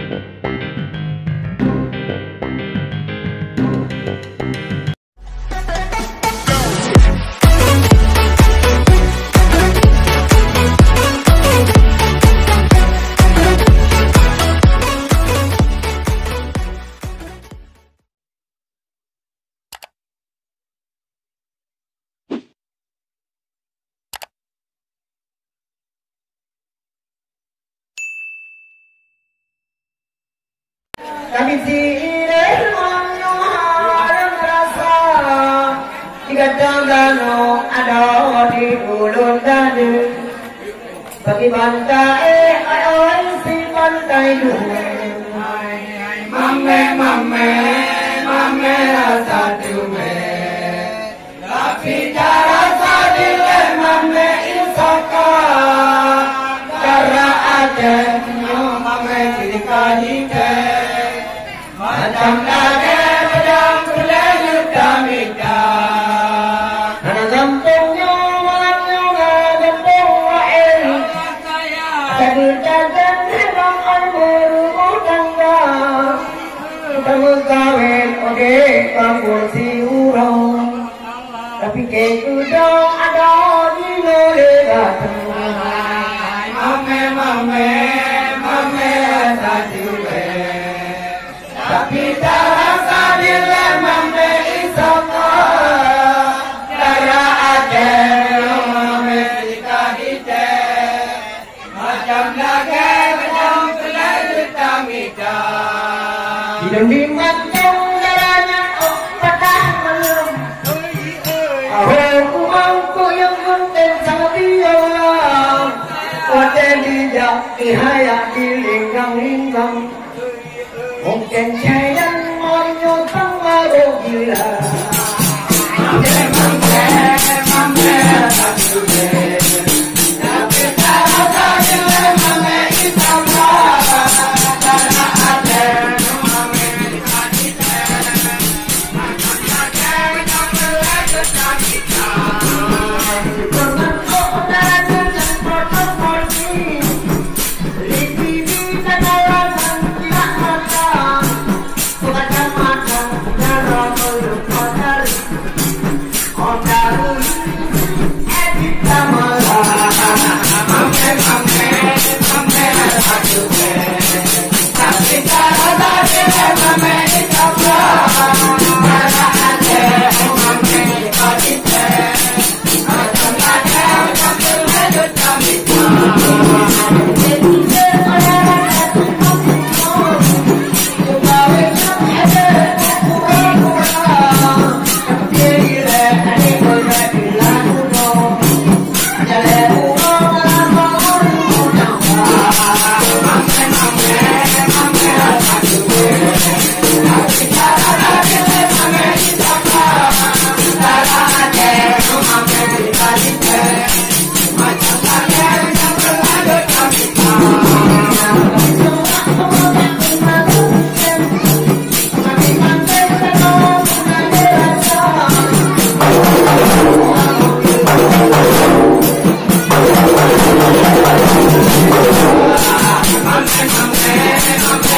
Kami sirih menyohar rasa tiga danau ada di ulun dadu bagi pantai ay si pantai dulu mameh mameh mameh rasa dume tapi rasa dile mameh isaka cara ada mameh dikahike macam lagi pedang berlayut damika karena kampungnya malangnya kampung lain kedutaan memang berumur tangga kamu kawin oke kampung si urang tapi kedua ada di negara mameh mameh mameh tadi tapi terasa dile mameh isaka daya ada mameh dikahite macam lagi bedang berlayut damika hidung di mancung darahnya patah melum aku mangku yang penting sangat dialam wadah dijak dihaya di linggang-linggang mungkin saya menyumbang baru gila mameh mameh mameh tapi terasa dile mameh isaka karena ada mameh dikahite macam lagi bedang berlayut damika pernah kau darahnya dan proporsi Liti di kadalangan tidak makan semacam-macam darah meluk matahari matahari edita malah mameh mameh mameh satu tapi terasa dile mameh isaka karena ada mameh dikahite macam lagi bedang berlayut damika mameh mameh